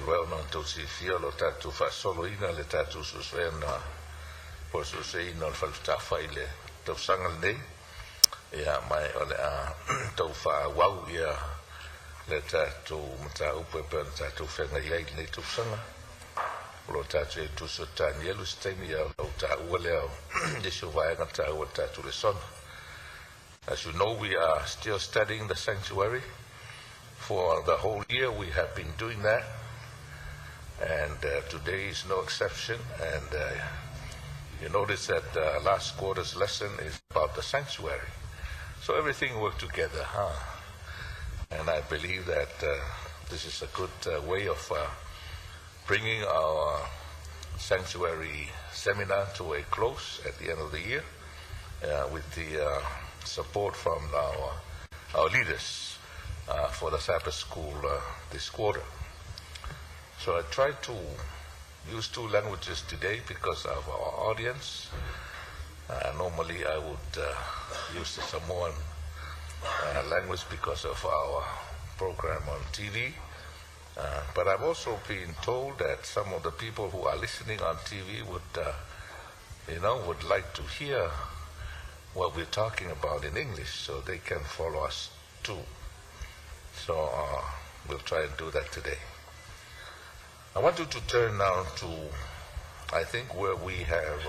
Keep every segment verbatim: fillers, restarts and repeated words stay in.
well non to si fio lo tatu fa solo ina le tatu susvena por su se ina fa sta faile to sangal nei ya mai ole a to fa wau ya le tatu mta upe pe tatu fa ngai nei to sanga lo tatu tu so tanielu stemi ya lo ta wale de survive na ta wa tatu le son. As you know, we are still studying the sanctuary. For the whole year we have been doing that, and uh, today is no exception. And uh, you notice that uh, last quarter's lesson is about the sanctuary. So everything worked together, huh? And I believe that uh, this is a good uh, way of uh, bringing our sanctuary seminar to a close at the end of the year uh, with the uh, support from our, our leaders. Uh, for the Sabbath school uh, this quarter. So I tried to use two languages today because of our audience. Uh, normally I would uh, use the Samoan uh, language because of our program on T V. Uh, but I've also been told that some of the people who are listening on T V would, uh, you know, would like to hear what we're talking about in English so they can follow us too. So uh, we'll try and do that today. I want you to turn now to, I think, where we have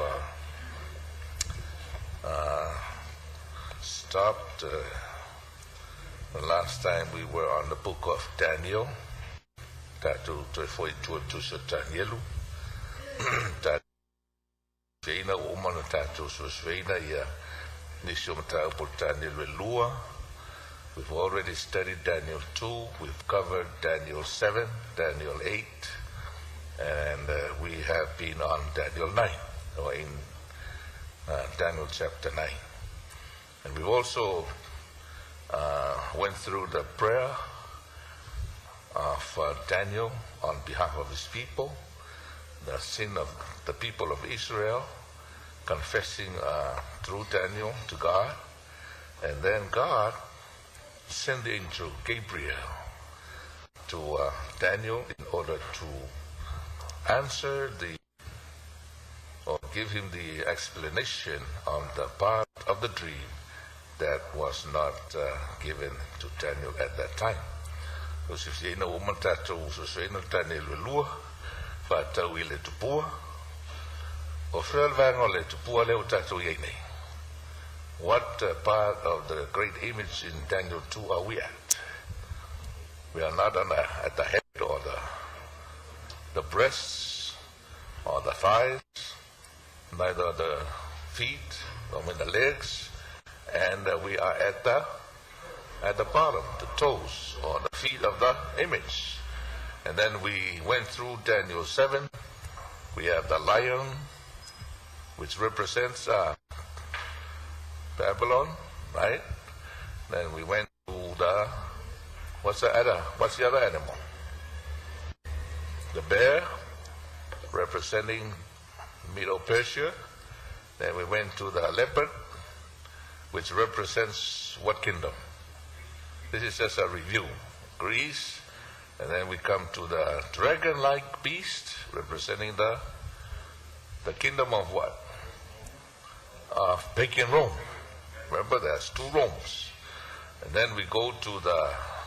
uh, uh, stopped. Uh, the last time we were on the book of Daniel. Tatu foi tu tu sa Danielu. Tatu feina o mana tatu so feina ia nisio mata por Daniel lua. We've already studied Daniel two, we've covered Daniel seven, Daniel eight, and uh, we have been on Daniel nine, or in uh, Daniel chapter nine. And we've also uh, went through the prayer of uh, Daniel on behalf of his people, the sin of the people of Israel, confessing uh, through Daniel to God, and then God send the angel Gabriel to uh, Daniel in order to answer the or give him the explanation on the part of the dream that was not uh, given to Daniel at that time. Because if you know woman tato so say no Daniel lua fa tau ile tupua o fel vango le tupua le tato yene. What uh, part of the great image in Daniel two are we at? We are not on the, at the head or the, the breasts or the thighs, neither the feet nor the legs, and uh, we are at the at the bottom, the toes or the feet of the image. And then we went through Daniel seven. We have the lion, which represents uh, Babylon, right? Then we went to the, what's the other, what's the other animal? The bear, representing Middle Persia. Then we went to the leopard, which represents what kingdom? This is just a review. Greece. And then we come to the dragon-like beast, representing the, the kingdom of what? Of pagan Rome. Remember, there's two Romes. And then we go to the,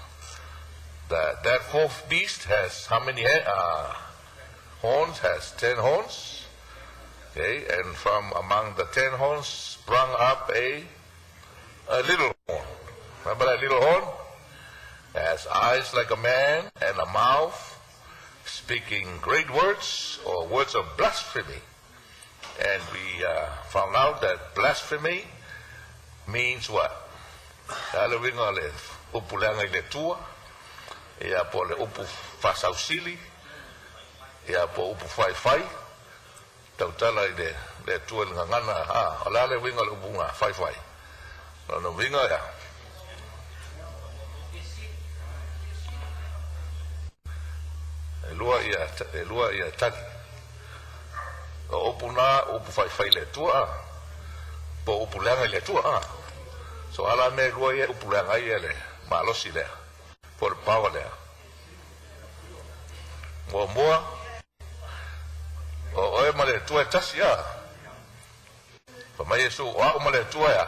the that fourth beast has how many uh, horns? Has ten horns. Okay, and from among the ten horns sprung up a, a little horn. Remember that little horn? It has eyes like a man and a mouth speaking great words or words of blasphemy. And we uh, found out that blasphemy means what? Kala winga le upu langa le tua, ia po le upu fasausili, ia po upu fai fai, tau tala i le le tua nga ngana, ah, ala le winga le upu nga fai fai. No no winga ya. E lua ia, e lua ia tali. O upu na upu fai fai le tua, po upu langa le tua, ah. So ala me lua ia upu langa ia le malosi le, for power le. Mo mua. O oe male tua tasi ya. Pa mai Yesu o male tua ya.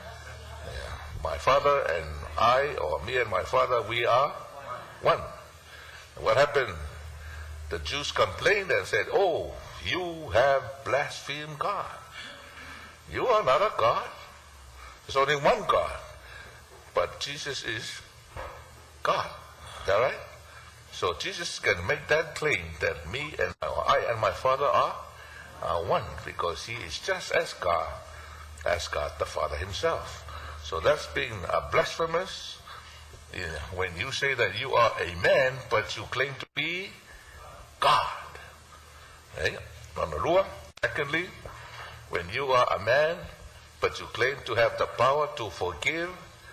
My father and I, or me and my father, we are one. And what happened? The Jews complained and said, "Oh, you have blasphemed God. You are not a God. There's only one God. But Jesus is God." Is that right? So Jesus can make that claim that me and I and my Father are, are one, because he is just as God as God the Father himself. So that's being a blasphemous when you say that you are a man but you claim to be God. Okay? Secondly, when you are a man but you claim to have the power to forgive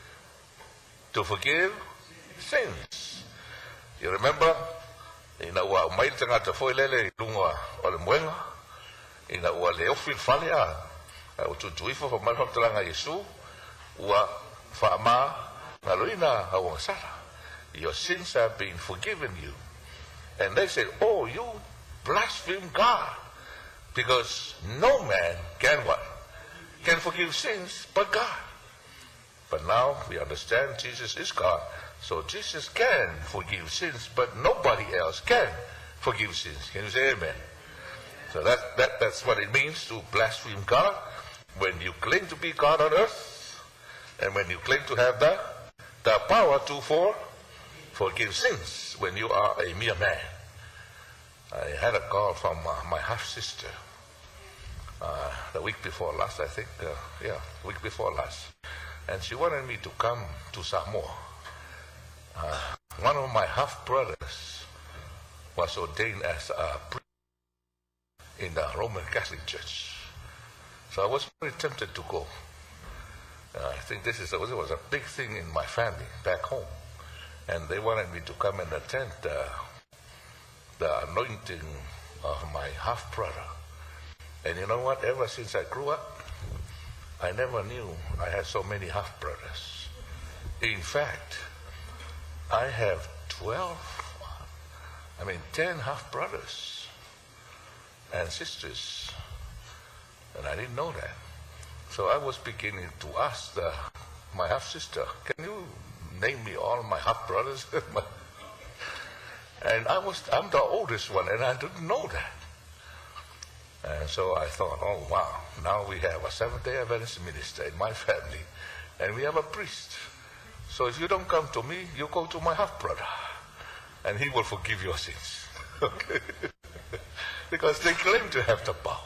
to forgive sins. You remember ina wa mai tanga te foi lele lunga o le moenga ina wa le ofil falia o tu tuifo fa mal fa Yesu wa fa ma ngaloina hawa sara. Your sins have been forgiven you. And they said, "Oh, you blaspheme God, because no man can what? Can forgive sins but God." But now we understand Jesus is God. So Jesus can forgive sins, but nobody else can forgive sins. Can you say amen? So that, that that's what it means to blaspheme God. When you claim to be God on earth, and when you claim to have the, the power to for, forgive sins, when you are a mere man. I had a call from uh, my half-sister uh, the week before last, I think. Uh, yeah, the week before last. And she wanted me to come to Samoa. Uh, one of my half-brothers was ordained as a priest in the Roman Catholic Church. So I was very tempted to go. Uh, I think this is a, it was a big thing in my family back home. And they wanted me to come and attend uh, the anointing of my half-brother. And you know what? Ever since I grew up, I never knew I had so many half-brothers. In fact, I have twelve, I mean ten half-brothers and sisters. And I didn't know that. So I was beginning to ask the, my half-sister, "Can you name me all my half-brothers?" And I was, I'm the oldest one, and I didn't know that. And so I thought, oh, wow, now we have a Seventh-day Adventist minister in my family, and we have a priest. So if you don't come to me, you go to my half-brother, and he will forgive your sins. Okay? Because they claim to have the power.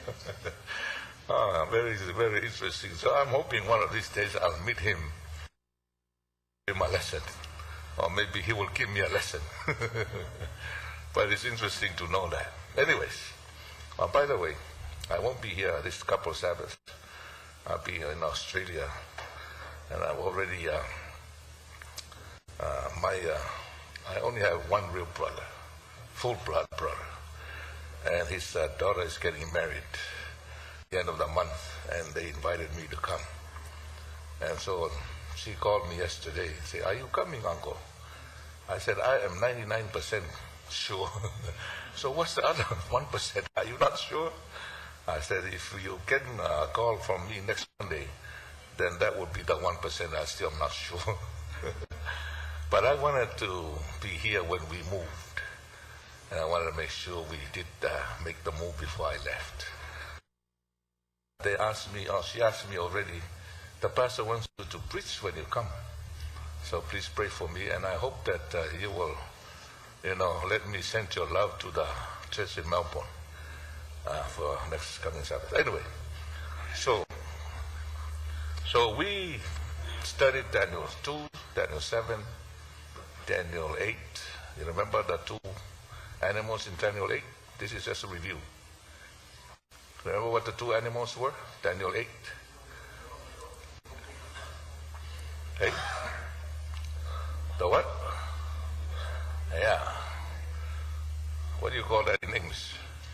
Ah, very, very interesting. So I'm hoping one of these days I'll meet him, give him a lesson. Or maybe he will give me a lesson. But it's interesting to know that. Anyways, uh, by the way, I won't be here this couple of Sabbaths. I'll be in Australia. And I've already, uh, uh, my, uh, I only have one real brother, full blood brother. And his uh, daughter is getting married at the end of the month, and they invited me to come. And so she called me yesterday and said, "Are you coming, Uncle?" I said, "I am ninety-nine percent sure." "So what's the other one percent? Are you not sure?" I said, "If you get a call from me next Monday, then that would be the one percent. I still am not sure." But I wanted to be here when we moved. And I wanted to make sure we did uh, make the move before I left. They asked me, or she asked me already, "The pastor wants you to preach when you come. So please pray for me, and I hope that uh, you will, you know, let me send your love to the church in Melbourne uh, for next coming Sabbath." Anyway, so so we studied Daniel two, Daniel seven, Daniel eight. You remember the two animals in Daniel eight? This is just a review. Remember what the two animals were? Daniel eight. Hey? The what? Yeah. What do you call that in English?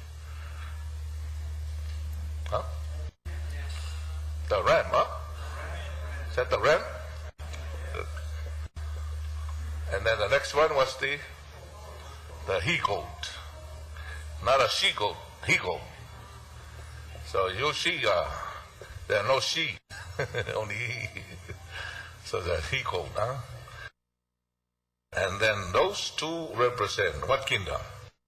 Huh? The ram, huh? Is that the ram? And then the next one was the the he goat, not a she goat, he goat. So you see, uh, there are no she, only he. So the he goat, huh? And then those two represent what kingdom?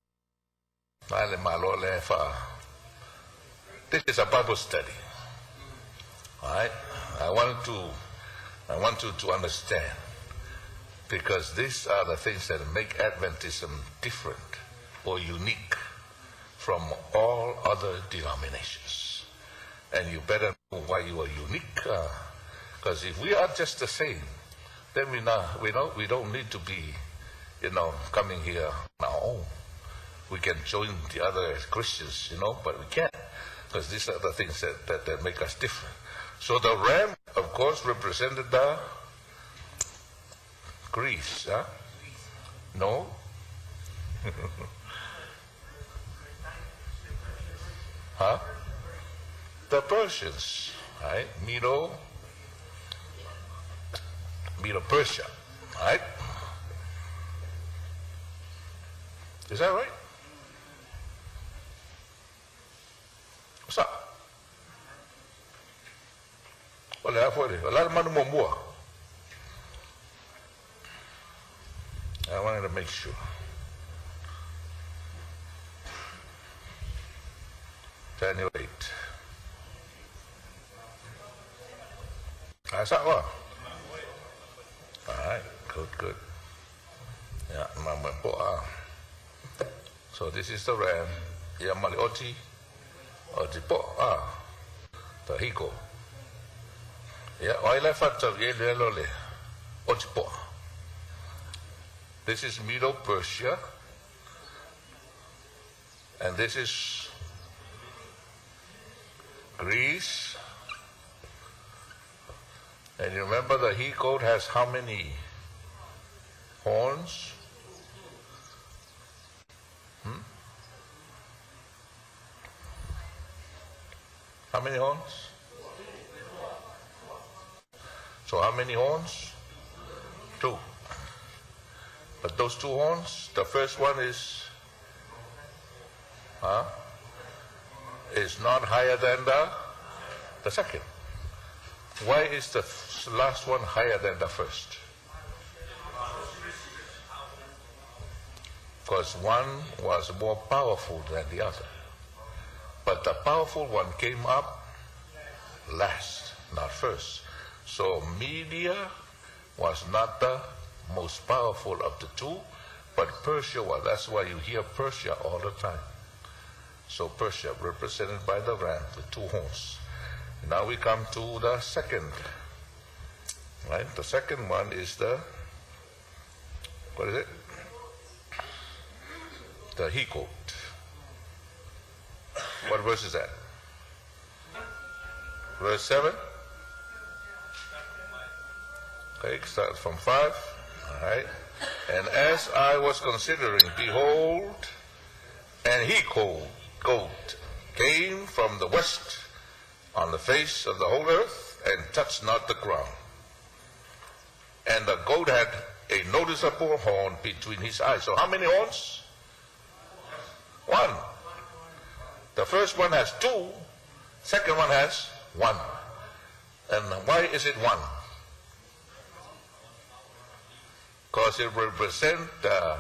This is a Bible study. All right? I want to, I want you to understand, because these are the things that make Adventism different or unique from all other denominations. And you better know why you are unique. Because uh, if we are just the same, then we not we don't we don't need to be, you know, coming here on our own. We can join the other Christians, you know, but we can't, because these are the things that, that, that make us different. So the ram, of course, represented the Greece, huh? No? Huh? The Persians, right? Medo, Medo Persia, right? Is that right? What's up? Wala po rin. Wala naman umumua. I wanted to make sure. Daniel eight. That's that one. All right, good, good. Yeah, mama po ah. So this is the ram. Yamali oti, oti po ah. Tahiko. Yeah, oila fatta yele lole. Oti po. This is Medo Persia, and this is Greece. And you remember the he goat has how many horns? Hmm? How many horns? So how many horns? Two. But those two horns, the first one is, huh, is not higher than the, the second. Why is the last one higher than the first? Because one was more powerful than the other. But the powerful one came up last, not first. So Media was not the most powerful of the two, but Persia was. That's why you hear Persia all the time. So Persia, represented by the ram, the two horns. Now we come to the second, right? The second one is the, what is it? The he goat. What verse is that? Verse seven? Okay, start from five. All right. And as I was considering, behold, an he goat came from the west on the face of the whole earth and touched not the ground. And the goat had a noticeable horn between his eyes. So how many horns? One. The first one has two, second one has one. And why is it one? Because it represents uh,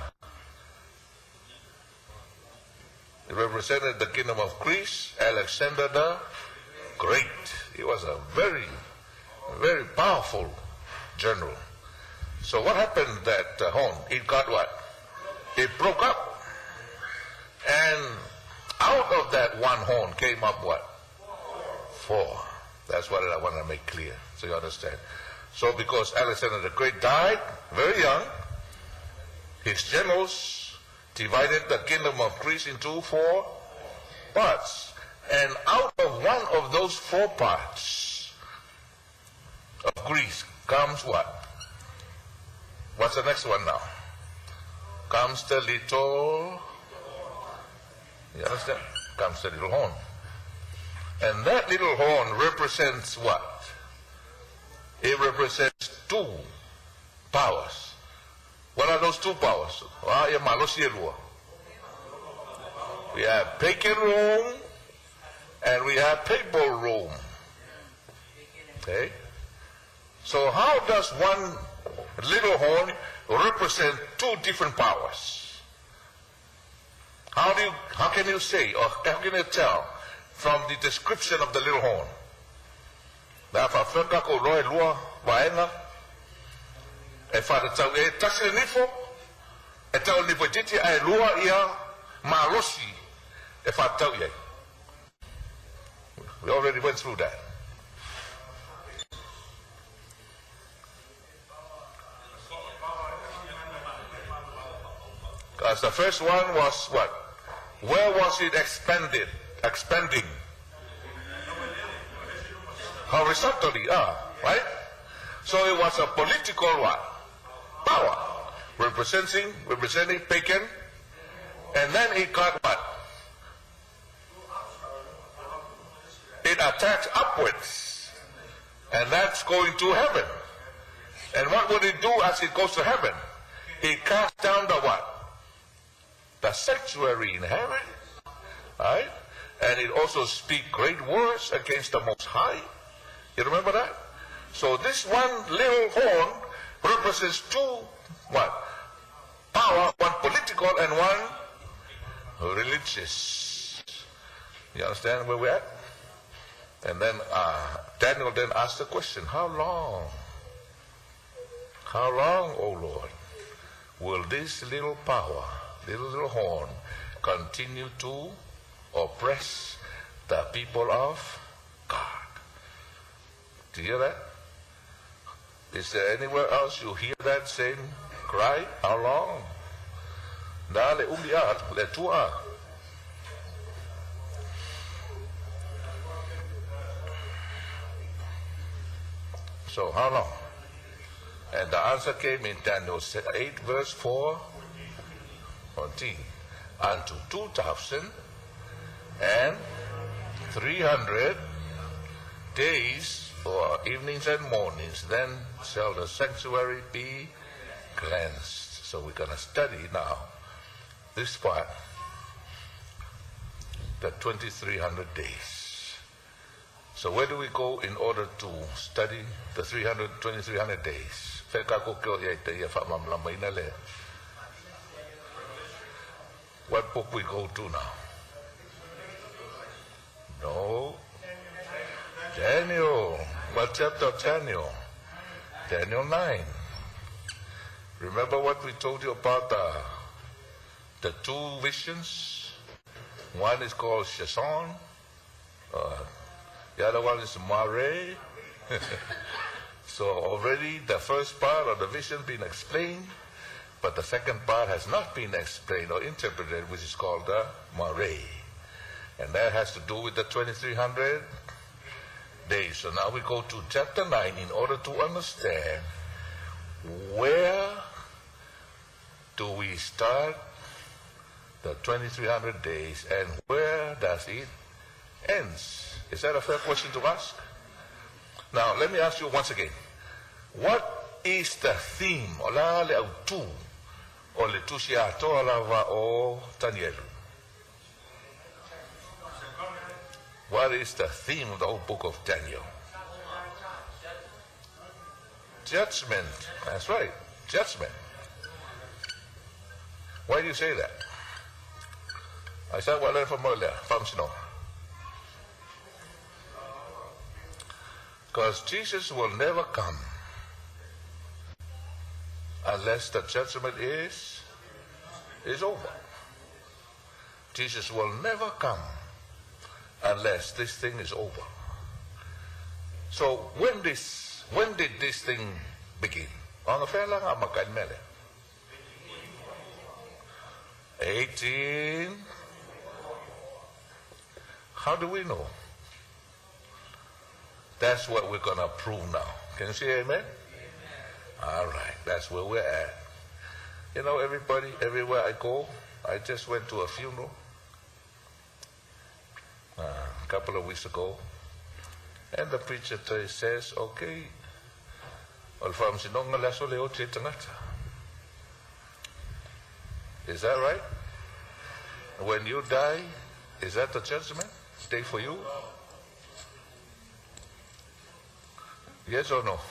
it represented the kingdom of Greece, Alexander the Great. He was a very, very powerful general. So what happened that uh, horn? It got what? It broke up. And out of that one horn came up what? Four. That's what I want to make clear, so you understand. So because Alexander the Great died very young, his generals divided the kingdom of Greece into four parts. And out of one of those four parts of Greece comes what? What's the next one now? Comes the little, you understand? Comes the little horn. And that little horn represents what? It represents two powers. What are those two powers? We have pagan Rome and we have papal Rome. Okay? So how does one little horn represent two different powers? How do you, how can you say, or how can you tell from the description of the little horn? Na fa feka ko roe lua waenga e fa tau e tasi nifo e tau nifo titi ai lua ia marosi e fa tau ye. We already went through that. Because the first one was what? Where was it expanded? Expanding? Horizontally, ah, right? So it was a political what? Power. Representing, representing pagan. And then it got what? It attacks upwards. And that's going to heaven. And what would it do as it goes to heaven? It casts down the what? The sanctuary in heaven, right? And it also speaks great words against the Most High. You remember that? So this one little horn represents two, what? Power, one political and one religious. You understand where we're at? And then uh, Daniel then asked the question, how long? How long, O Lord, will this little power, little, little horn, continue to oppress the people of God? Do you hear that? Is there anywhere else you hear that same cry? How long? Dale umiat, le tua. So how long? And the answer came in Daniel eight verse four. fourteen, unto two thousand and three hundred days or evenings and mornings, then shall the sanctuary be cleansed. So we're going to study now this part, the twenty-three hundred days. So where do we go in order to study the three hundred, twenty-three hundred days? What book we go to now? No. Daniel. What chapter of Daniel? Daniel nine. Remember what we told you about the, the two visions? One is called Shazon. Uh, the other one is Mare. So already the first part of the vision been explained. But the second part has not been explained or interpreted, which is called the Mare. And that has to do with the twenty-three hundred days. So now we go to chapter nine in order to understand where do we start the twenty-three hundred days and where does it end? Is that a fair question to ask? Now let me ask you once again. What is the theme? Ola le autu o le tusia toa lava o Danielu. What is the theme of the whole book of Daniel? Judgment. That's right. Judgment. Why do you say that? I said what I learned from earlier, from Sino. Because Jesus will never come unless the judgment is, is over. Jesus will never come unless this thing is over. So when this, when did this thing begin? eighteen. How do we know? That's what we're going to prove now. Can you say amen? All right, that's where we're at. You know, everybody, everywhere I go, I just went to a funeral uh, a couple of weeks ago, and the preacher says, okay, is that right? when you die, is that the judgment day for you? Yes or no?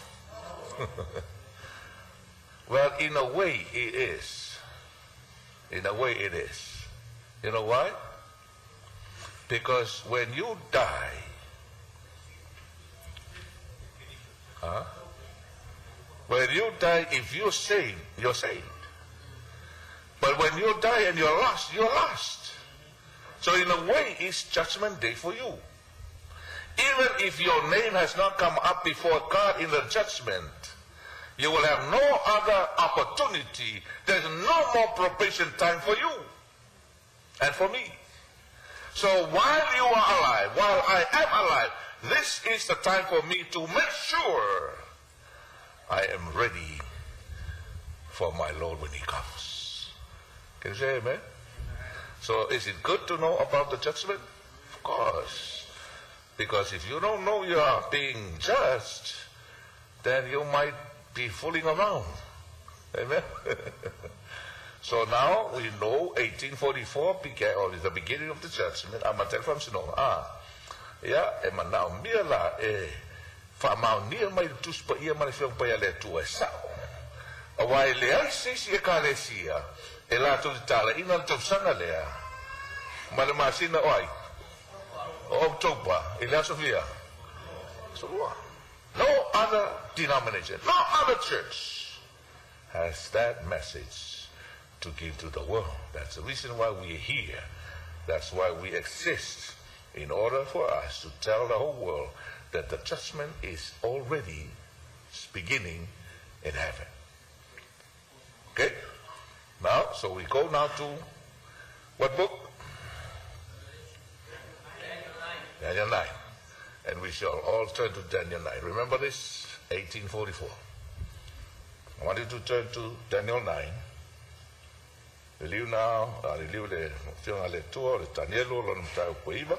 Well, in a way it is. In a way it is. You know why? Because when you die, huh? When you die, if you're saved, you're saved. But when you die and you're lost, you're lost. So in a way, it's judgment day for you. Even if your name has not come up before God in the judgment, you will have no other opportunity. There's no more probation time for you and for me. So while you are alive, while I am alive, this is the time for me to make sure I am ready for my Lord when he comes. Can you say amen? So is it good to know about the judgment? Of course. Because if you don't know you are being judged, then you might be fooling around. Amen? So now we know eighteen forty-four began, or is the beginning of the judgment. I'm going to tell from Sinong. Ah, yeah, e manao mia la e whamau nia mai tus pa ia mani whiong pa ia le tua e sao. Awai lea sisi e ka lesia, e la tu tala ina tau sanga lea. Mane masina oai. O October, e lea Sofia. So no other denomination, no other church has that message to give to the world. That's the reason why we're here. That's why we exist, in order for us to tell the whole world that the judgment is already beginning in heaven. Okay? Now, so we go now to what book? Daniel nine. And we shall all turn to Daniel nine. Remember this? eighteen forty-four. I want you to turn to Daniel nine. Riliu now, riliu le whionga le tua, le tanielo, lo mtau puiva.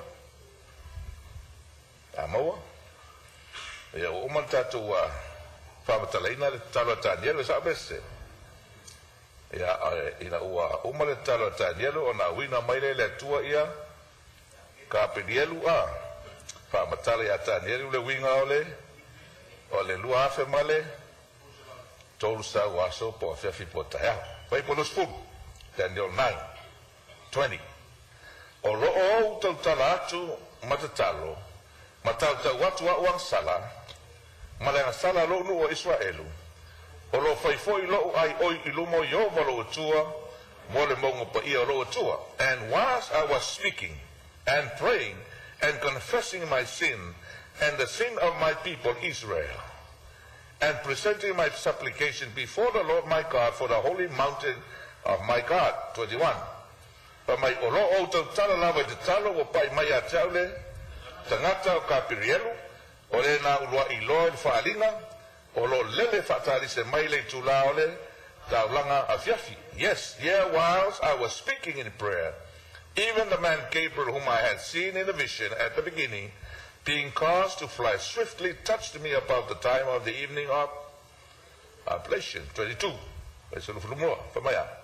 Amaua. Ia o umantatu wa whamatalaina le talo tanielo sa bese. Ia ina ua umale talo tanielo o na wina maile le tua ia ka pedielu a. Whamatale a tanielo le winga ole, o le lua afe male, tolu sa waso po awhiawhi po taia. Pai polos fulu. Daniel nine, twenty. O ro'o tau tala atu matatalo, matau tau watu a uang sala, malenga sala lo nu o Israelu, o lo faifoi lo ai oi ilumo yo mo lo tua, mo le mongo pa ia lo tua. And whilst I was speaking and praying and confessing my sin and the sin of my people Israel, and presenting my supplication before the Lord my God for the holy mountain of my God, twenty-one. Pa mai oro o tau tala lava te talo o pai mai a taule, tangata o kapirielu, o le na ulua iloa le whaalinga, o lo lele whaatari se mai le tula ole, taulanga a fiafi. Yes, yeah, whilst I was speaking in prayer, even the man Gabriel whom I had seen in the vision at the beginning, being caused to fly swiftly, touched me about the time of the evening of oblation, twenty-two. It's a little more, for my eye.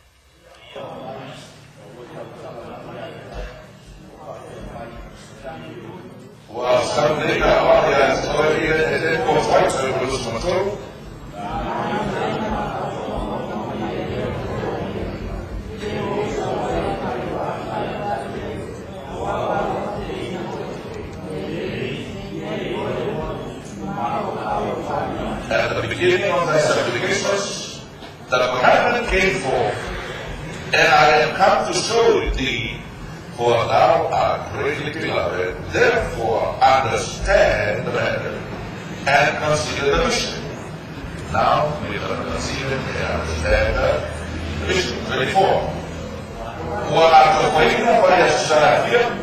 Well, Sunday, I want to tell you that it was like to lose my toe. At the beginning of the supplications, the commandment came forth, and I am come to show thee, for thou art greatly beloved. Therefore understand the matter, and consider the vision. Now we are going to consider and understand the vision. twenty-four. What the waiting of Yeshua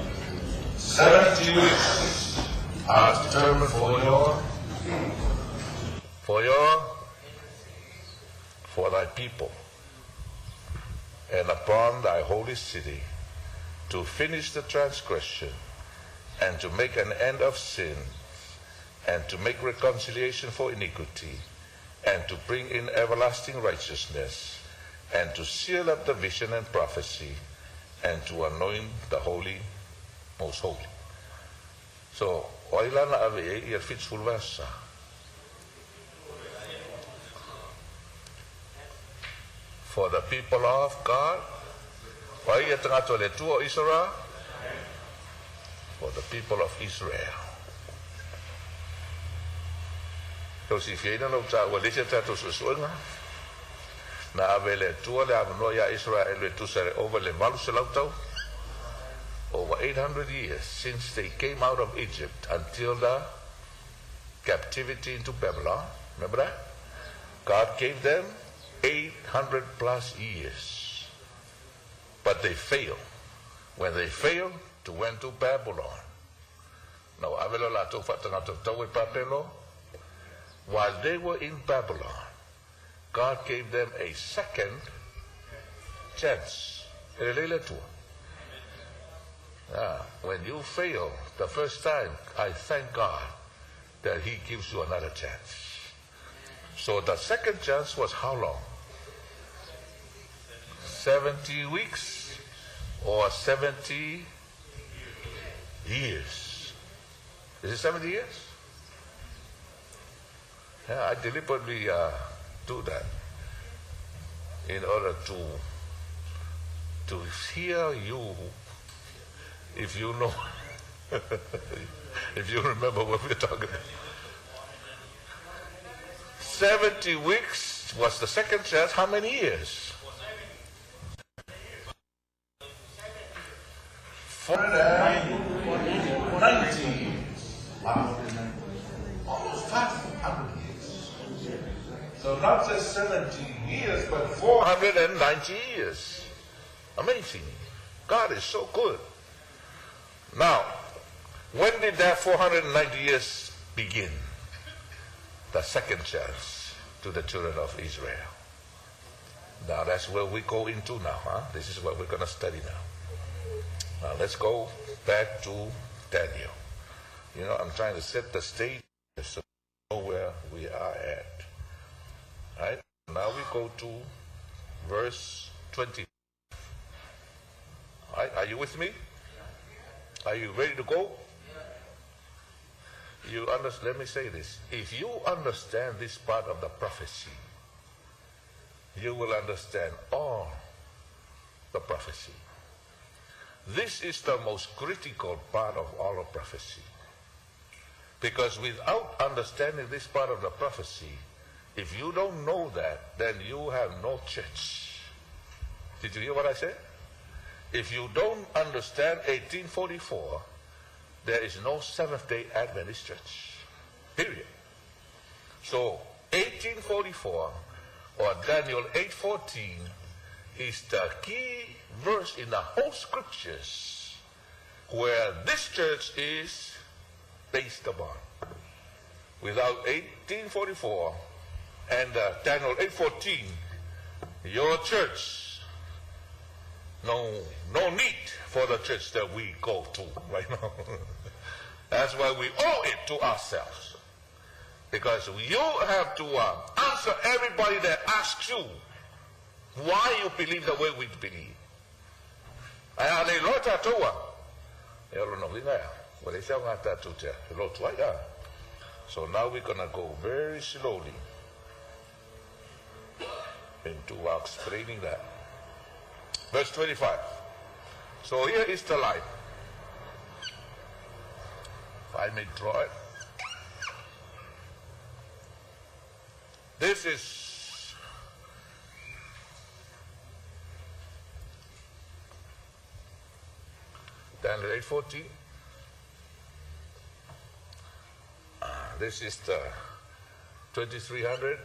seventy weeks are determined for your people and upon thy holy city, to finish the transgression and to make an end of sin and to make reconciliation for iniquity and to bring in everlasting righteousness and to seal up the vision and prophecy and to anoint the holy, most holy. So, oilana ave e fitful versa. For the people of God, for the people of Israel. So si fiena no ta wa lese ta to susuanga na avele tua le avno ya Israel le tu sere over le malu se lautau over eight hundred years since they came out of Egypt until the captivity into Babylon. Remember that? God gave them eight hundred plus years, but they failed. When they failed, to went to Babylon. Now avelo la to fatanga to to papelo. While they were in Babylon, God gave them a second chance. Ah, when you fail the first time, I thank God that He gives you another chance. So the second chance was how long? seventy weeks or seventy years? Is it seventy years? Yeah, I deliberately uh, do that in order to to hear you, if you know, if you remember what we're talking about. seventy weeks was the second chance. How many years? four hundred ninety years. Wow. Almost five hundred years. So not just seventy years, but four hundred ninety years. Amazing. God is so good. Now, when did that four hundred ninety years begin? The second chance to the children of Israel. Now that's where we go into now. Huh? This is what we're going to study now. Now let's go back to Daniel. You know, I'm trying to set the stage so we know where we are at. Right? Now we go to verse twenty. Right? Are you with me? Are you ready to go? You understand? Let me say this. If you understand this part of the prophecy, you will understand all the prophecy. This is the most critical part of all of prophecy. Because without understanding this part of the prophecy, if you don't know that, then you have no church. Did you hear what I said? If you don't understand eighteen forty-four, there is no Seventh-day Adventist church. Period. So, eighteen forty-four, or Daniel eight fourteen, is the key verse in the whole scriptures where this church is based upon. Without eighteen forty-four and uh, Daniel eight fourteen, your church, no, no need for the church that we go to right now. That's why we owe it to ourselves. Because you have to uh, answer everybody that asks you why you believe the way we believe. So now we're going to go very slowly into uh, explaining that. Verse twenty-five. So here is the line. If I may draw it. This is Daniel eight fourteen. Uh, this is the twenty-three hundred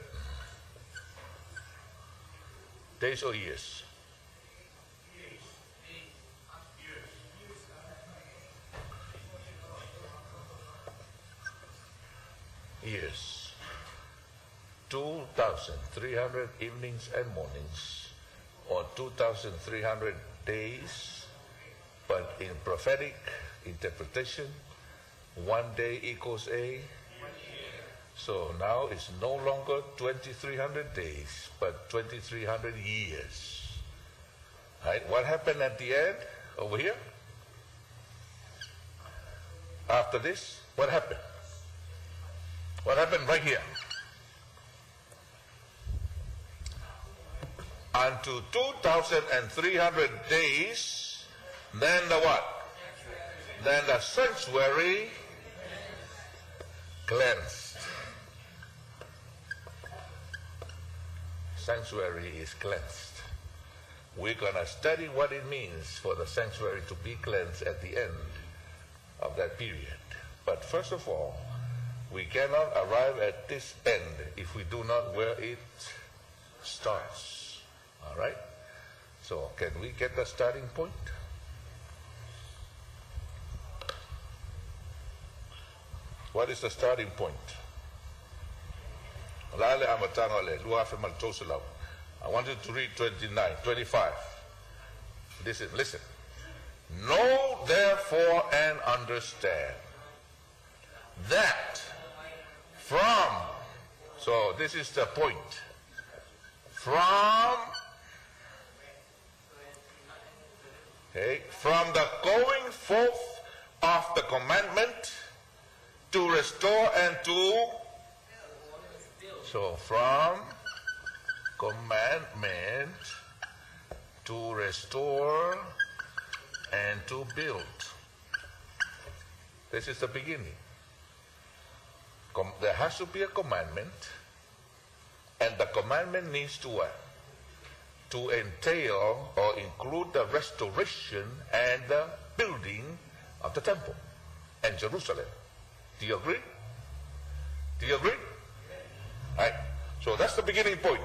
days or years. Years. two thousand three hundred evenings and mornings, or two thousand three hundred days, but in prophetic interpretation, one day equals a, so now it's no longer twenty-three hundred days, but twenty-three hundred years. Right? What happened at the end over here? After this, what happened? What happened right here? Unto two thousand three hundred days, then the what? Then the sanctuary cleansed. Sanctuary is cleansed. We're going to study what it means for the sanctuary to be cleansed at the end of that period. But first of all, we cannot arrive at this end if we do not where it starts. All right? So can we get the starting point? What is the starting point? I want you to read twenty-nine, twenty-five. Listen, listen. Know therefore and understand that from, so this is the point, from, okay, from the going forth of the commandment to restore and to, so from commandment to restore and to build. This is the beginning. Com there has to be a commandment, and the commandment needs to what? To entail or include the restoration and the building of the temple and Jerusalem. Do you agree? Do you agree? Right. So that's the beginning point.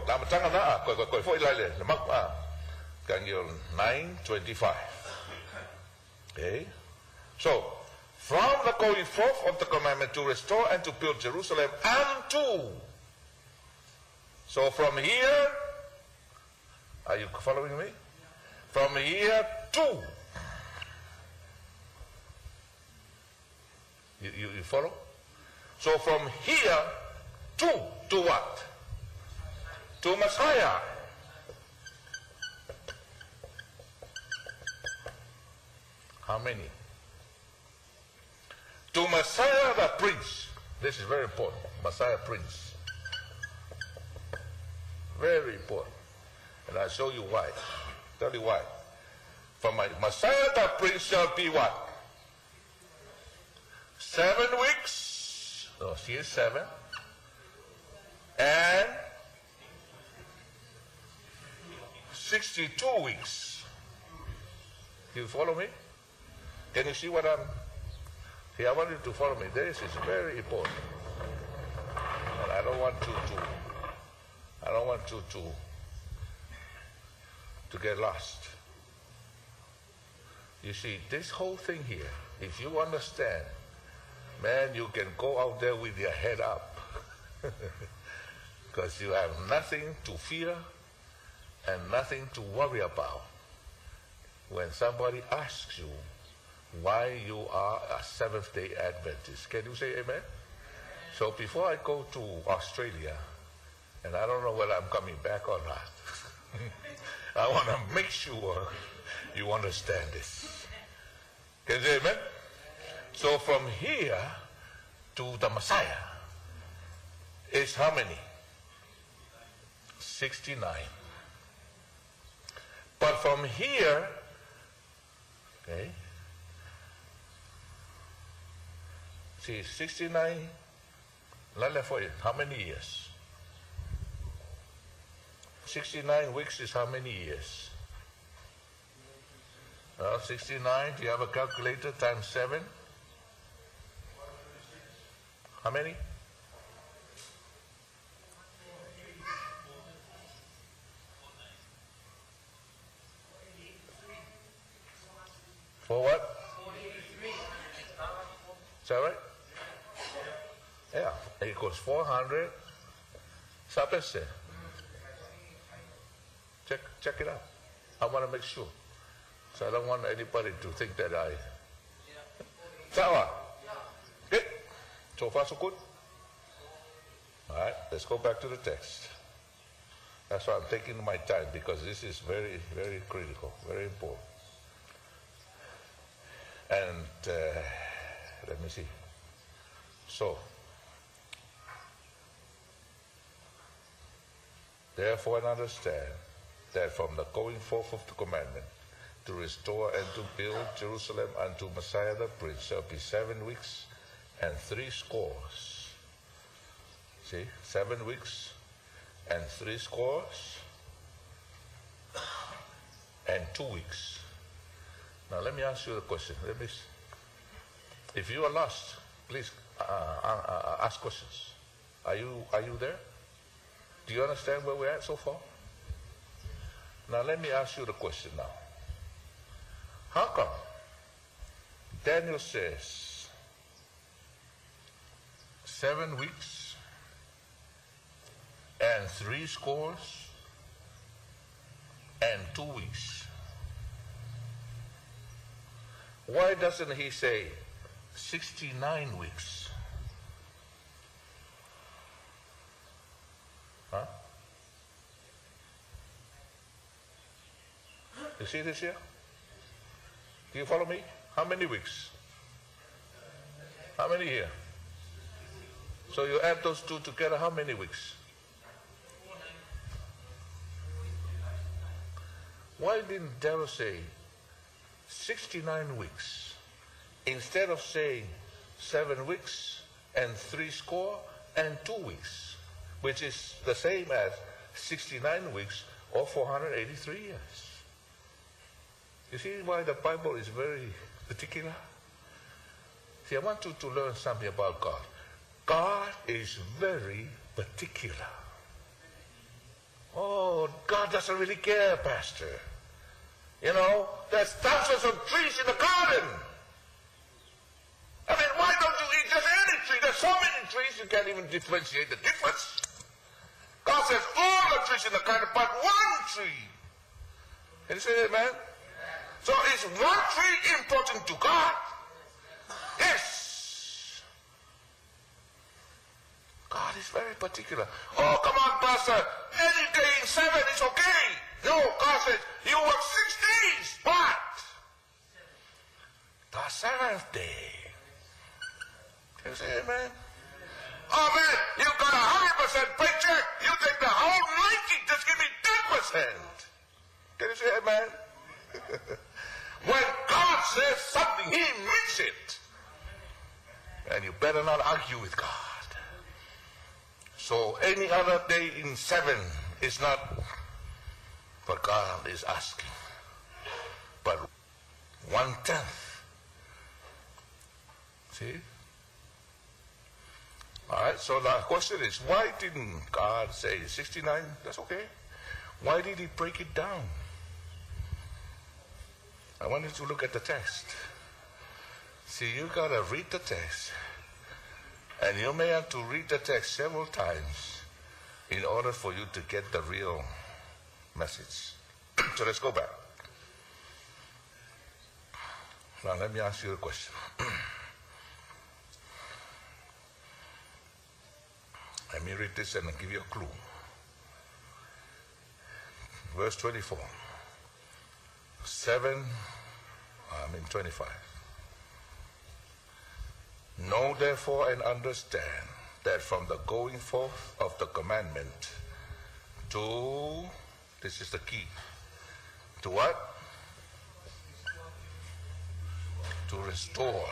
nine twenty-five. Okay. So, from the going forth of the commandment to restore and to build Jerusalem unto. So from here, are you following me? From here to. You, you, you follow? So from here to, to what? To Messiah. How many? To Messiah the Prince. This is very important. Messiah Prince. Very important. And I'll show you why. Tell you why. For my Messiah the Prince shall be what? Seven weeks. Oh, here's seven. And sixty-two weeks. You follow me? Can you see what I'm... See, I want you to follow me. This is very important. And I don't want you to... I don't want you to... to get lost. You see, this whole thing here, if you understand, man, you can go out there with your head up. Because you have nothing to fear and nothing to worry about when somebody asks you why you are a Seventh-day Adventist. Can you say amen? So before I go to Australia, and I don't know whether I'm coming back or not, I want to make sure you understand this. Can you say amen? So from here to the Messiah is how many? sixty-nine. But from here, okay, see, sixty-nine, for you, how many years? sixty-nine weeks is how many years? Well, sixty-nine, do you have a calculator, times seven? How many? For what? Is that right? Yeah, it equals four hundred Sabese. Check, check it out. I want to make sure. So I don't want anybody to think that I... Sawa? Okay. So far so good? All right, let's go back to the text. That's why I'm taking my time, because this is very, very critical, very important. And uh, let me see. So, therefore I understand that from the going forth of the commandment to restore and to build Jerusalem unto Messiah the Prince shall be seven weeks and three scores. See, seven weeks and three scores and two weeks. Now let me ask you a question. Let me, if you are lost, please uh, uh, uh, ask questions. Are you are you there? Do you understand where we're at so far? Now let me ask you the question now. How come Daniel says seven weeks and three scores and two weeks? Why doesn't he say sixty-nine weeks? Huh? You see this here? Do you follow me? How many weeks? How many here? So you add those two together, how many weeks? Why didn't Daniel say sixty-nine weeks instead of saying seven weeks and three score and two weeks, which is the same as sixty-nine weeks or four hundred eighty-three years? You see why the Bible is very particular? See, I want you to learn something about God. God is very particular. Oh, God doesn't really care, Pastor. You know, there's thousands of trees in the garden. I mean, why don't you eat just any tree? There's so many trees you can't even differentiate the difference. God says all the trees in the garden, but one tree. Can you say that, man? So is one tree important to God? Yes. God is very particular. Oh, come on, Pastor. Any day in seven is okay. No, God says, you work six days, but the seventh day. Can you say amen? Oh, man, you got a one hundred percent paycheck. You take the whole ninety, just give me ten percent. Can you say amen? When God says something, he means it. And you better not argue with God. So any other day in seven is not what God is asking, but one tenth. See? All right, so the question is, why didn't God say sixty-nine? That's okay. Why did he break it down? I want you to look at the text. See, you got to read the text. And you may have to read the text several times in order for you to get the real message. So let's go back. Now let me ask you a question. Let me read this and I'll give you a clue. Verse twenty-four. Seven, I mean twenty-five. Know therefore and understand that from the going forth of the commandment to, this is the key, to what? To restore.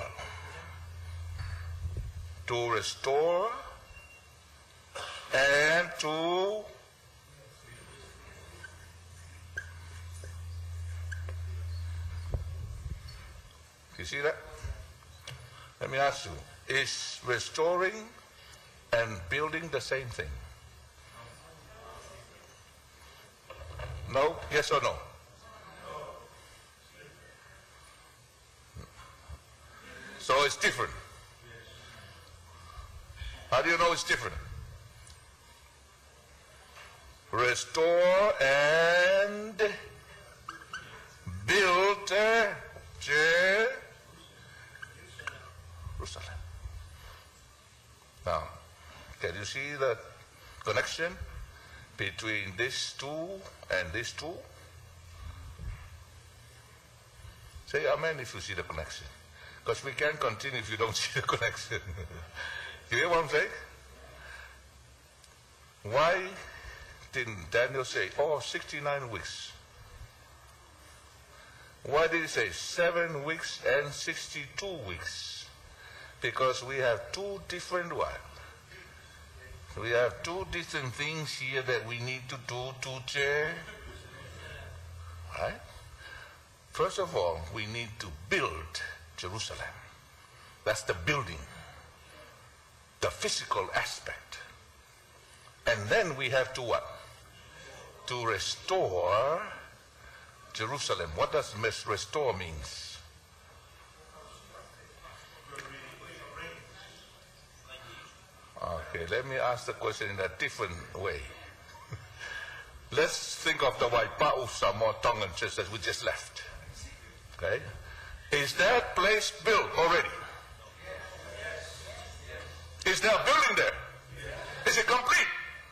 To restore and to you see that? Let me ask you, is restoring and building the same thing? No? Yes or no? So it's different. How do you know it's different? restore and build Jerusalem. Now, can you see the connection between these two and these two? Say amen if you see the connection. Because we can't continue if you don't see the connection. You hear what I'm saying? Why didn't Daniel say, oh, sixty-nine weeks? Why did he say seven weeks and sixty-two weeks? Because we have two different what? We have two different things here that we need to do to change. Right? First of all, we need to build Jerusalem. That's the building, the physical aspect. And then we have to what? To restore Jerusalem. What does restore means? Okay, let me ask the question in a different way. Let's think of the Waipa'u Samoa Tongan church that we just left. Okay? Is that place built already? Is there a building there? Is it complete?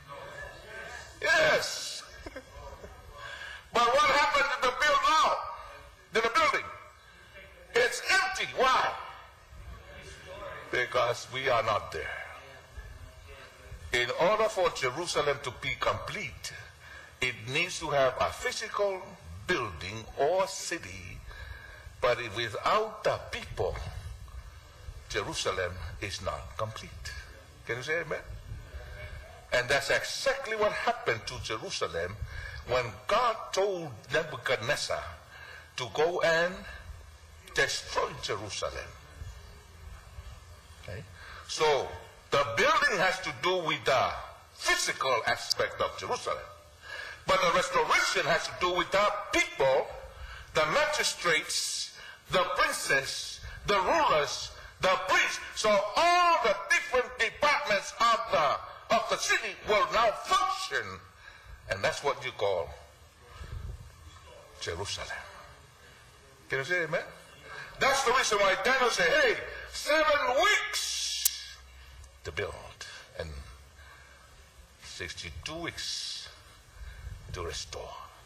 Yes. But what happened to the build now? To the building? It's empty. Why? Because we are not there. In order for Jerusalem to be complete, it needs to have a physical building or city, but without the people, Jerusalem is not complete. Can you say amen? And that's exactly what happened to Jerusalem when God told Nebuchadnezzar to go and destroy Jerusalem. Okay? So, the building has to do with the physical aspect of Jerusalem. But the restoration has to do with the people, the magistrates, the princes, the rulers, the priests. So all the different departments of the, of the city will now function. And that's what you call Jerusalem. Can you say amen? That's the reason why Daniel said, hey, seven weeks to build and sixty-two weeks to restore.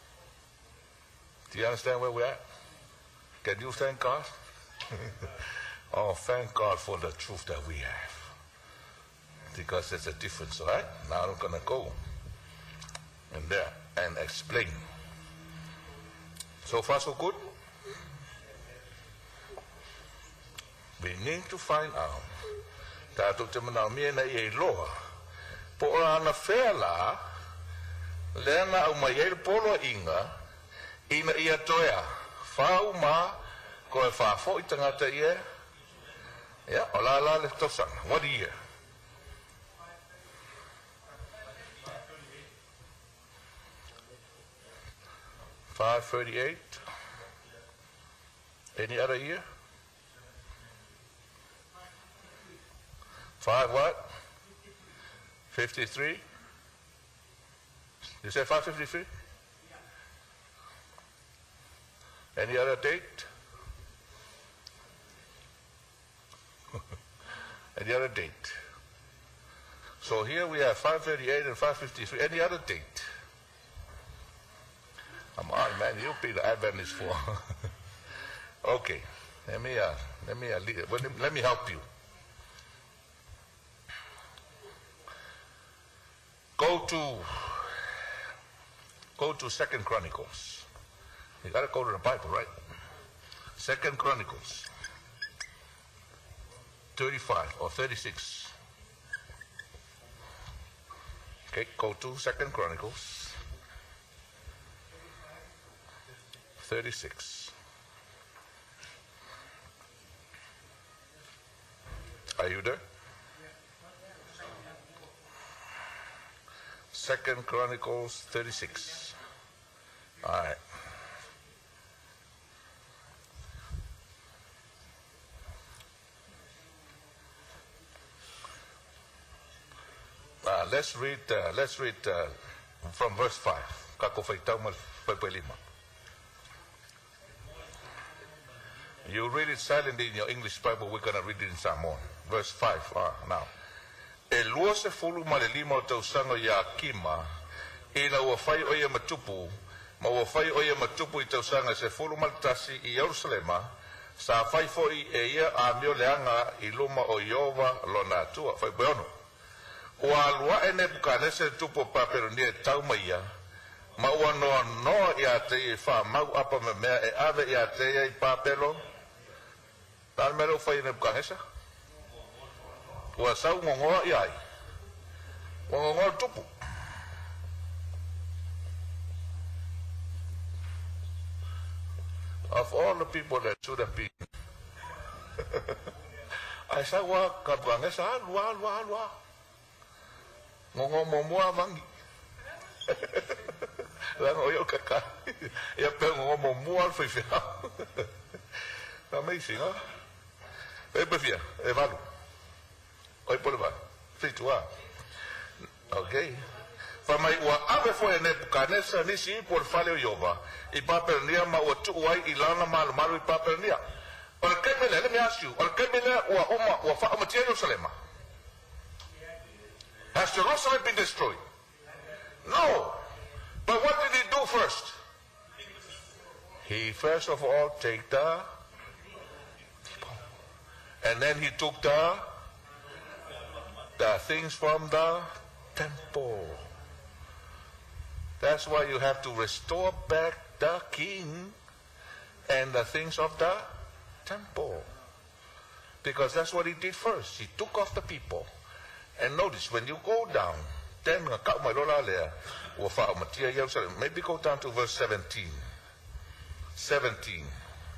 Do you understand where we're at? Can you thank God? Oh, thank God for the truth that we have. Because there's a difference, all right? Now I'm going to go in there and explain. So far, so good? We need to find out Tātou te mana mea na i e loa. Po ora ana whea la, lea na au mai eire polo inga, ina i atoea. Whau ma, ko e whafo i tangata i e. Ya, o la la le tosanga. What year? five thirty-eight. Any other year? Five what? fifty-three? You said five fifty-three? Any other date? Any other date? So here we have five thirty-eight and five fifty-three. Any other date? Come on, man, you'll be the Adventist for. Okay, let me uh, let me uh, let me let me help you. Go to go to Second Chronicles. You gotta go to the Bible, right? Second Chronicles, thirty-five or thirty-six. Okay, go to Second Chronicles, thirty-six. Are you there? Second Chronicles thirty-six. All right. Uh, let's read. Uh, let's read uh, from verse five. Kako faitau mal lima. You read it silently in your English Bible. We're going to read it in Samoan. Verse five. Ah, now. E lua se fulu male lima o tau sanga ya kima. E na ua fai oia matupu. Ma ua fai oia matupu i tau sanga se fulu male tasi i Yerusalema. Sa fai foi e ia a mio leanga i luma o Iova lona atua. Fai beono. Ua lua e Nebukadnezar tupo paperonia e tau maia. Ma ua noa noa i a te i wha mau apa me mea e ave i a te i papelo. Tāna mea rau whai Nebukadnezar. Ua sau ngongoa i ai. Ua ngongoa tupu. Of all the people that should have been. Ai sa ua Nebukadnezar lua lua lua. Ngongoa momoa vangi. Lang oyo kaka. Ya pe ngo mo mual foi fia. Amazing, huh? E befia, e valu. Oi por va. Fitua. Okay. Fa mai ua ave foi Nebukadnezar nisi por fale o Yova. I papernia ma o tu wai i lana mal malu i papernia. Ora kemele, let me ask you. Ora kemele ua uma ua fa amatia Jerusalem. Has Jerusalem been destroyed? No. But what did he do first? He first of all take the people. And then he took the the things from the temple. That's why you have to restore back the king and the things of the temple. Because that's what he did first. He took off the people. And notice, when you go down, then maybe go down to verse seventeen. seventeen.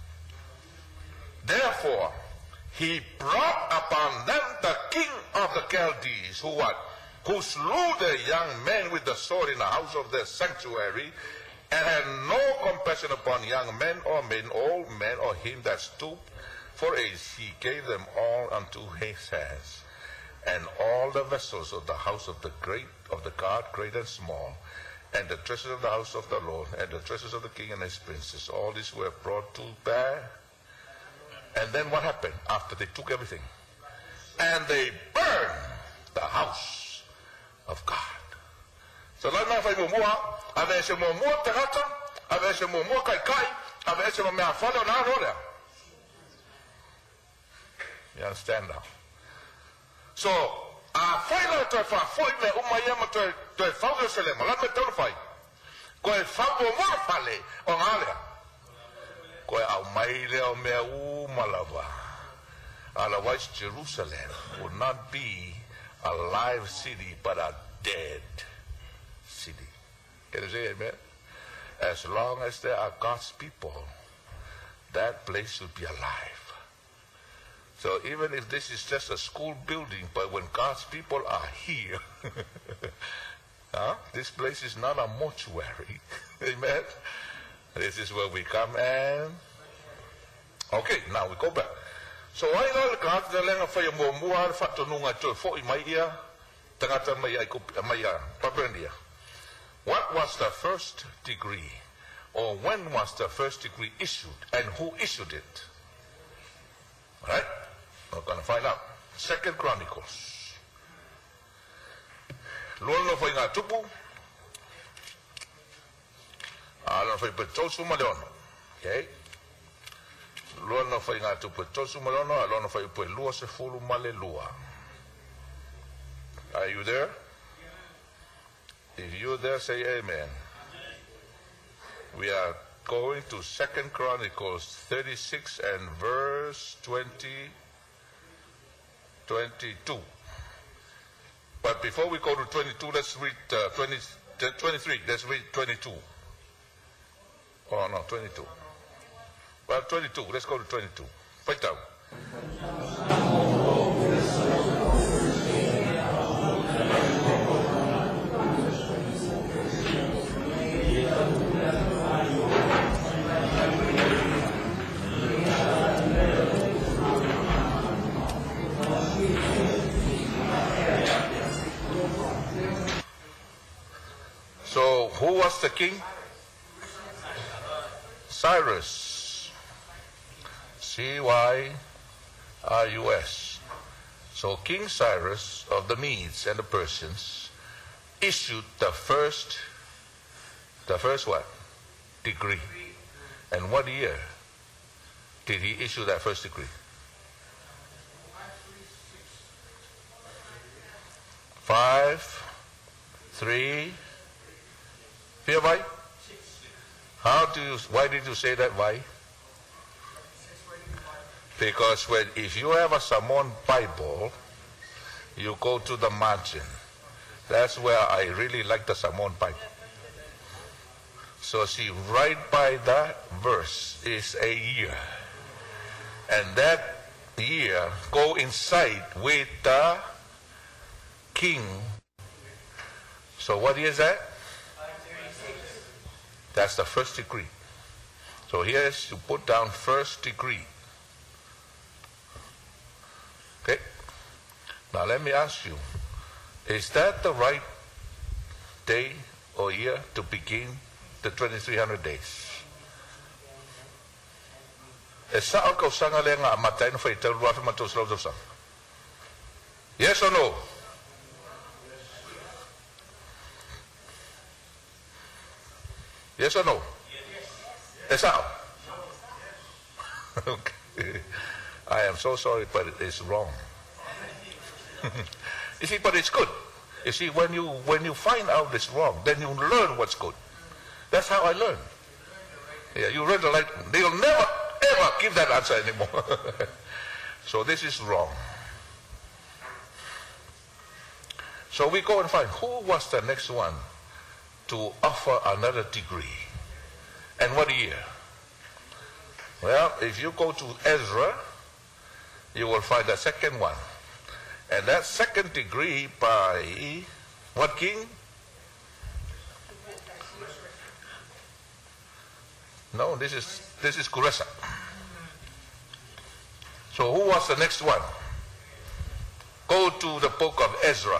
Therefore, he brought upon them the king of the Chaldees, who what? Who slew the young men with the sword in the house of their sanctuary, and had no compassion upon young men or men, old men, or him that stooped for age. He gave them all unto his hands. And all the vessels of the house of the great of the God, great and small, and the treasures of the house of the Lord, and the treasures of the king and his princes, all these were brought to bear. And then what happened after they took everything? And they burned the house of God. So let me say mumua, ave se mumua tagata, ave se mumua kai kai, ave se mumua falo na rola. You understand now? So, a faila to fa foi me uma yama to to fa Jerusalem. La me tau fai. Ko e fa bo mo fale o ngale. Ko e au mai le o me u malava. Otherwise Jerusalem would not be a live city but a dead city. Can you say amen? As long as there are God's people, that place should be alive. So even if this is just a school building, but when God's people are here, huh? This place is not a mortuary. Amen? This is where we come and... Okay, now we go back. So I know the God the lenga fa mo muar fa tonunga to fo I mai ia tangata mai ai ko mai papendia. What was the first degree, or when was the first degree issued, and who issued it? All right? We're going to find out. Second Chronicles. Lualo foi ngā tupu. Alona foi petosu maleono. Okay? Lualo foi ngā tupu petosu maleono. Alona foi pe lua se fulu male lua. Are you there? If you're there, say amen. We are going to Second Chronicles thirty-six and verse twenty, twenty-two. But before we go to twenty-two, let's read uh, twenty, twenty-three. Let's read twenty-two. Oh, no, twenty-two. Well, twenty-two. Let's go to twenty-two. Fight out. So was the king? Cyrus. C Y R U S. So King Cyrus of the Medes and the Persians issued the first, the first what? Decree. And what year did he issue that first decree? Five, three, fear why? How do you, why did you say that? Why? Because when, if you have a Samoan Bible, you go to the margin. That's where I really like the Samoan Bible. So see, right by that verse is a year. And that year go inside with the king. So what is that? That's the first decree. So here is you put down first decree. Okay. Now let me ask you, is that the right day or year to begin the twenty-three hundred days? Yes or no? Yes or no? Yes. Yes. Okay. I am so sorry, but it is wrong. You see, but it's good. You see, when you when you find out it's wrong, then you learn what's good. That's how I learn. Yeah, you read the like they'll never ever give that answer anymore. So this is wrong. So we go and find who was the next one to offer another degree. And what year? Well, if you go to Ezra, you will find the second one. And that second degree by what king? No, this is this is Kuresa. So who was the next one? Go to the book of Ezra.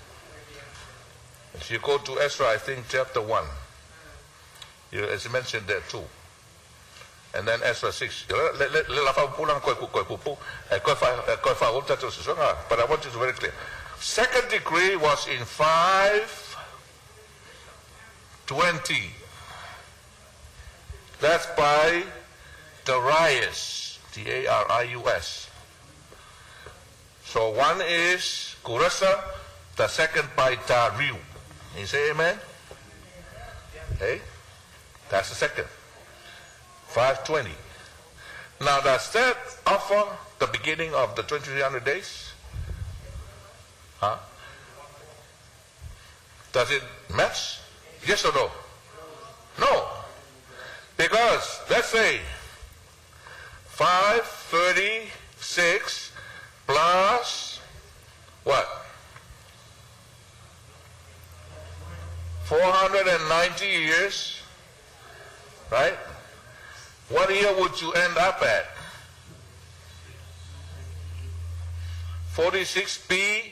If you go to Ezra, I think chapter one, you, it's mentioned there too. And then Ezra six. But I want you to be very clear. Second decree was in five twenty. That's by Darius, D A R I U S. So one is Kuresa, the second by Darius. You say amen? Okay? That's the second. five twenty. Now does that offer the beginning of the twenty-three hundred days? Huh? Does it match? Yes or no? No. Because let's say five thirty-six plus what? four hundred ninety years, right? What year would you end up at? forty-six B?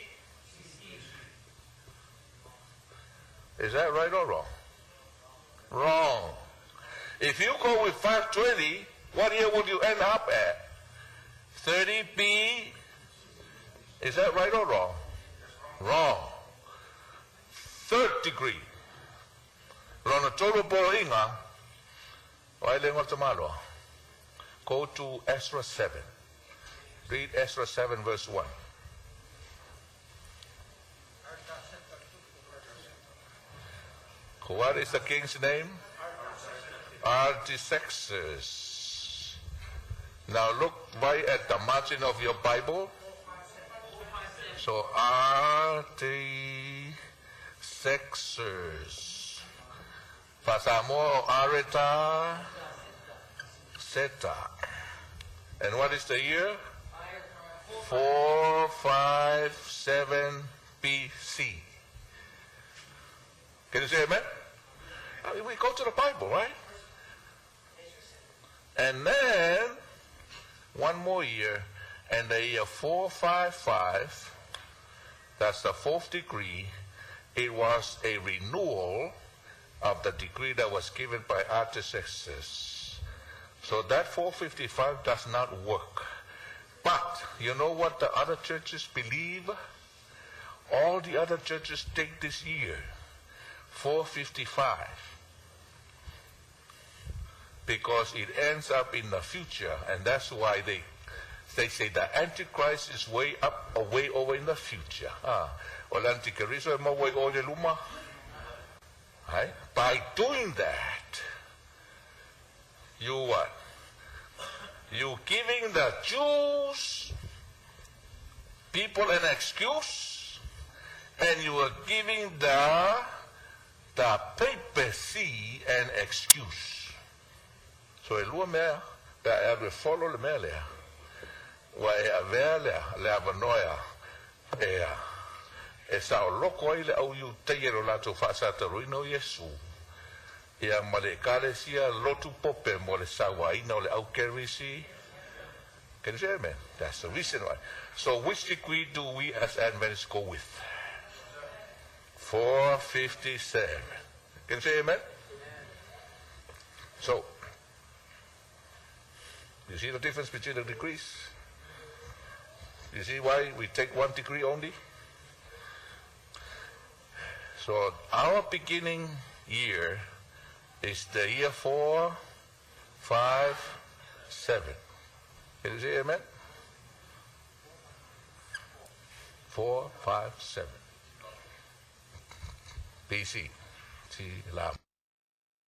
Is that right or wrong? Wrong. If you go with five twenty, what year would you end up at? thirty B? Is that right or wrong? Wrong. Third degree. Go to Ezra seven. Read Ezra seven verse one. What is the king's name? Artaxerxes. Now look right at the margin of your Bible. So Artaxerxes. Pasamo Areta Seta. And what is the year? four five seven B C. Can you say amen? I mean, we go to the Bible, right? And then one more year, and the year four five five, that's the fourth degree, it was a renewal of the decree that was given by Artaxerxes. So that four fifty-five does not work. But you know what the other churches believe? All the other churches take this year, four fifty-five, because it ends up in the future, and that's why they they say the Antichrist is way up, or way over in the future. Ah, o le Antichrist e mau way o le luma. Right? By doing that, you what? You giving the Jews people an excuse, and you are giving the the papacy an excuse. So e lua mea, pe e ave follow le mea lea. Wa e avea lea, le avanoia, e a, e sa o loko ai le au iu teiero lato whaasata ruina o Yesu. Ia ma le ekalesia lotu pope mo le sawaina o le au kerisi. Can you say amen? That's the reason why. So which decree do we as Adventists go with? four fifty-seven. Can you say amen? So, you see the difference between the decrees? You see why we take one decree only? So our beginning year is the year four, five, seven. Can you say amen? Four, five, seven. B C. See, lam.